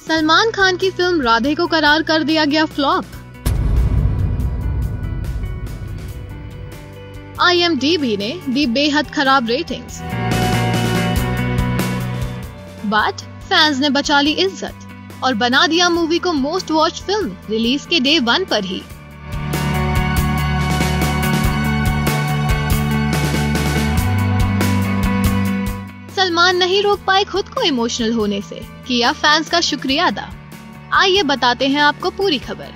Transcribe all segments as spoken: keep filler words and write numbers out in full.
सलमान खान की फिल्म राधे को करार कर दिया गया flop. I M D B ने दी बेहद खराब रेटिंग्स, बट फैंस ने बचा ली इज्जत और बना दिया मूवी को मोस्ट वॉच फिल्म रिलीज के डे वन पर ही। सलमान नहीं रोक पाए खुद को इमोशनल होने से, किया फैंस का शुक्रिया अदा। आइए बताते हैं आपको पूरी खबर।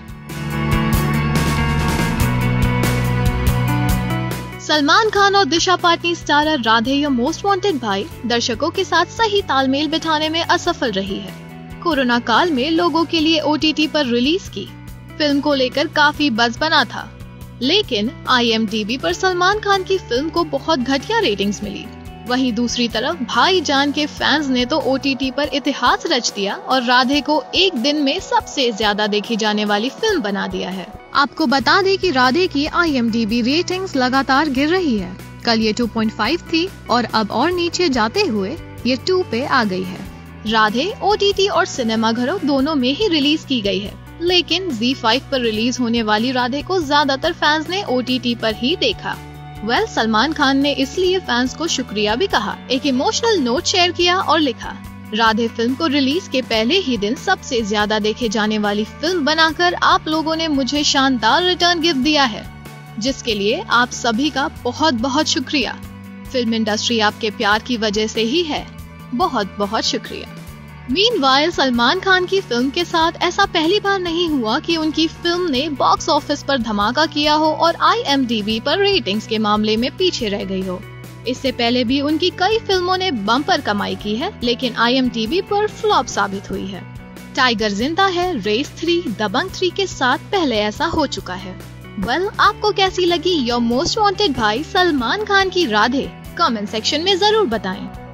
सलमान खान और दिशा पाटनी स्टारर राधे या मोस्ट वांटेड भाई दर्शकों के साथ सही तालमेल बिठाने में असफल रही है। कोरोना काल में लोगों के लिए ओ टी टी पर रिलीज की फिल्म को लेकर काफी बज़ बना था, लेकिन आई एम डी बी पर सलमान खान की फिल्म को बहुत घटिया रेटिंग्स मिली। वहीं दूसरी तरफ भाईजान के फैंस ने तो ओ टी टी पर इतिहास रच दिया और राधे को एक दिन में सबसे ज्यादा देखी जाने वाली फिल्म बना दिया है। आपको बता दें कि राधे की I M D B ratings लगातार गिर रही है। कल ये टू पॉइंट फाइव थी और अब और नीचे जाते हुए ये टू पे आ गई है। राधे ओ टी टी और सिनेमा घरों दोनों में ही रिलीज की गई है, लेकिन ज़ी फाइव पर रिलीज होने वाली राधे को ज्यादातर फैंस ने ओ टी टी पर ही देखा। वेल well, सलमान खान ने इसलिए फैंस को शुक्रिया भी कहा, एक इमोशनल नोट शेयर किया और लिखा, राधे फिल्म को रिलीज के पहले ही दिन सबसे ज्यादा देखे जाने वाली फिल्म बनाकर आप लोगों ने मुझे शानदार रिटर्न गिफ्ट दिया है, जिसके लिए आप सभी का बहुत बहुत शुक्रिया। फिल्म इंडस्ट्री आपके प्यार की वजह से ही है, बहुत बहुत शुक्रिया। मीनवाइल सलमान खान की फिल्म के साथ ऐसा पहली बार नहीं हुआ कि उनकी फिल्म ने बॉक्स ऑफिस पर धमाका किया हो और आई एम डी बी पर रेटिंग्स के मामले में पीछे रह गई हो। इससे पहले भी उनकी कई फिल्मों ने बम्पर कमाई की है, लेकिन आई एम डी बी पर फ्लॉप साबित हुई है। टाइगर जिंदा है, रेस थ्री, दबंग थ्री के साथ पहले ऐसा हो चुका है। वेल well, आपको कैसी लगी योर मोस्ट वांटेड भाई सलमान खान की राधे? कमेंट सेक्शन में जरूर बताएं।